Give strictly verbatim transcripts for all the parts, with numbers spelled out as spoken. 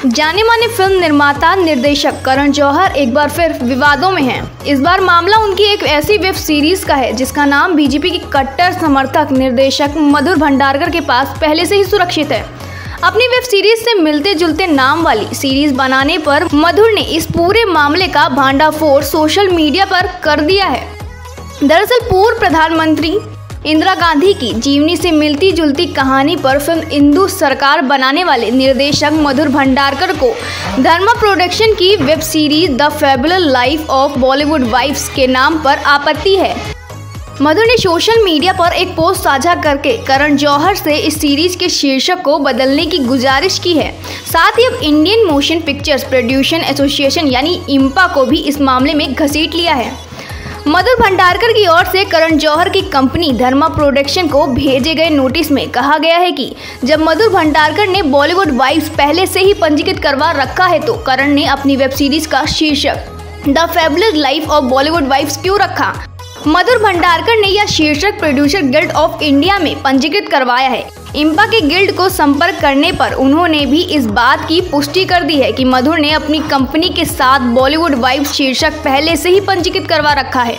जाने माने फिल्म निर्माता निर्देशक करण जौहर एक बार फिर विवादों में हैं। इस बार मामला उनकी एक ऐसी वेब सीरीज का है जिसका नाम बीजेपी के कट्टर समर्थक निर्देशक मधुर भंडारकर के पास पहले से ही सुरक्षित है। अपनी वेब सीरीज से मिलते जुलते नाम वाली सीरीज बनाने पर मधुर ने इस पूरे मामले का भांडाफोड़ सोशल मीडिया पर कर दिया है। दरअसल पूर्व प्रधानमंत्री इंदिरा गांधी की जीवनी से मिलती जुलती कहानी पर फिल्म इंदु सरकार बनाने वाले निर्देशक मधुर भंडारकर को धर्मा प्रोडक्शन की web series the fabulous life of Bollywood wives के नाम पर आपत्ति है। मधुर ने सोशल मीडिया पर एक पोस्ट साझा करके करण जौहर से इस सीरीज के शीर्षक को बदलने की गुजारिश की है। साथ ही अब Indian motion pictures production association यानी इम्पा को भी इस मामले में घसीट लिया है। मधुर भंडारकर की ओर से करण जौहर की कंपनी धर्मा प्रोडक्शन को भेजे गए नोटिस में कहा गया है कि जब मधुर भंडारकर ने बॉलीवुड वाइफ्स पहले से ही पंजीकृत करवा रखा है तो करण ने अपनी वेब सीरीज का शीर्षक the fabulous life of Bollywood wives क्यों रखा। मधुर भंडारकर ने यह शीर्षक प्रोड्यूसर गिल्ड ऑफ इंडिया में पंजीकृत करवाया है। इम्पा के गिल्ड को संपर्क करने पर उन्होंने भी इस बात की पुष्टि कर दी है कि मधुर ने अपनी कंपनी के साथ बॉलीवुड वाइफ्स शीर्षक पहले से ही पंजीकृत करवा रखा है।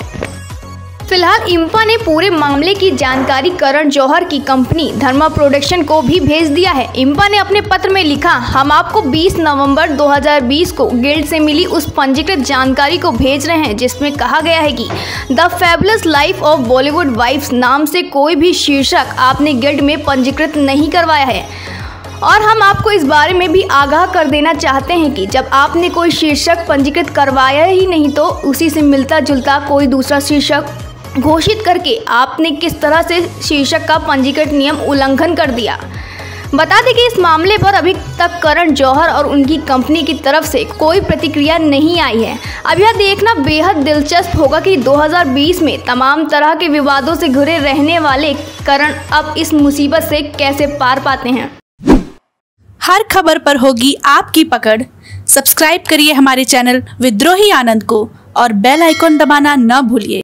फिलहाल इम्पा ने पूरे मामले की जानकारी करण जौहर की कंपनी धर्मा प्रोडक्शन को भी भेज दिया है। इम्पा ने अपने पत्र में लिखा, हम आपको बीस नवंबर दो हज़ार बीस को गिल्ड से मिली उस पंजीकृत जानकारी को भेज रहे हैं जिसमें कहा गया है कि the fabulous life of Bollywood wives नाम से कोई भी शीर्षक आपने गिल्ड में पंजीकृत नहीं करवाया है और हम आपको इस बारे में भी आगाह कर देना चाहते हैं कि जब आपने कोई शीर्षक पंजीकृत करवाया ही नहीं तो उसी से मिलता जुलता कोई दूसरा शीर्षक घोषित करके आपने किस तरह से शीर्षक का पंजीकृत नियम उल्लंघन कर दिया। बता दें कि इस मामले पर अभी तक करण जौहर और उनकी कंपनी की तरफ से कोई प्रतिक्रिया नहीं आई है। अब यह देखना बेहद दिलचस्प होगा कि दो हज़ार बीस में तमाम तरह के विवादों से घिरे रहने वाले करण अब इस मुसीबत से कैसे पार पाते हैं। हर खबर पर होगी आपकी पकड़। सब्सक्राइब करिए हमारे चैनल विद्रोही आनंद को और बेल आइकॉन दबाना न भूलिए।